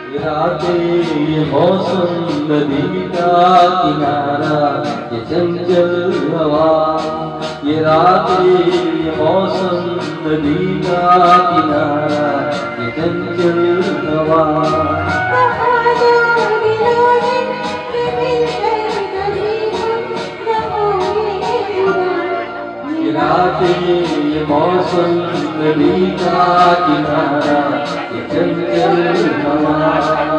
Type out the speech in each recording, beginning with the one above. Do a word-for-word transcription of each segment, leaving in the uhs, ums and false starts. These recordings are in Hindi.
रातें ये मौसम नदी का किनारा, ये चंचल हवा। ये रातें ये मौसम नदी का किनारा, ये चंचल हवा। ये रातें ये मौसम नदी का किनारा, ये चंचल हवा।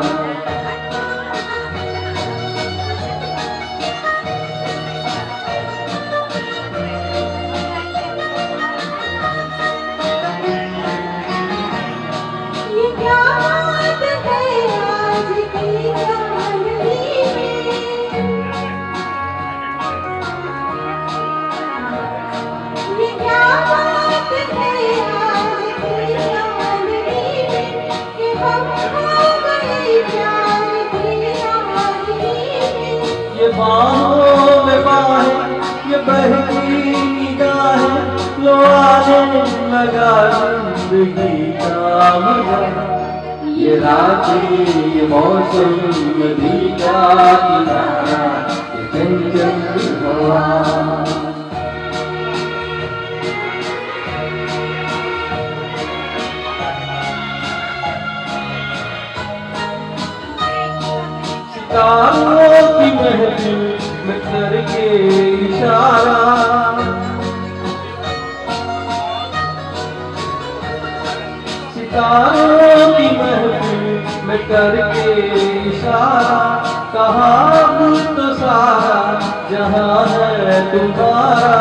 ये बाहों में बाहें, ये बहती निगाहें, लो आने लगा जिंदगी का मजा। ये रातें ये मौसम नदी का किनारा, ये चंचल हवा। सितारों की महफिल में करके इशारा, सितारों की महफिल में करके इशारा, कहा तो सारा जहां है तुम्हारा।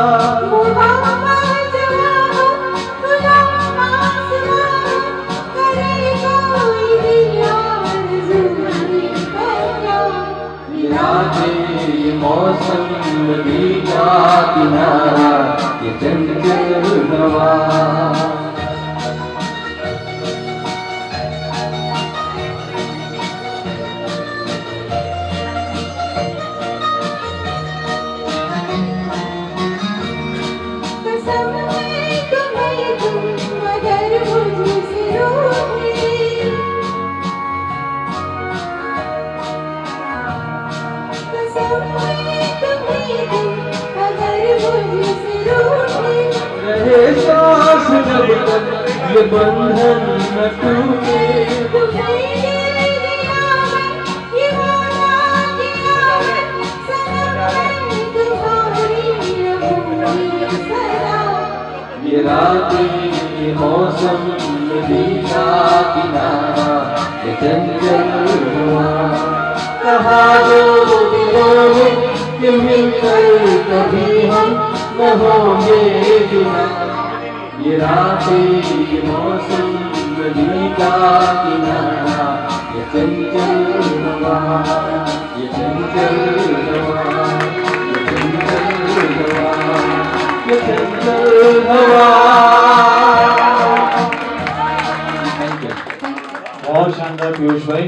ये मौसम नदी का किनारा, ये चंचल हवा। रहे सांस जब तक ये बंधन न टूटे, ये रातें ये मौसम नदी का किनारा, ये चंचल हवा। कहा दो दिलों में कि मिलकर कभी हम न होंगे जुदा। ये रातें ये मौसम नदी का किनारा, ये चंचल हवा, ये चंचल हवा, ये चंचल हवा, ये चंचल हवा। बहुत शानदार पीयूष भाई।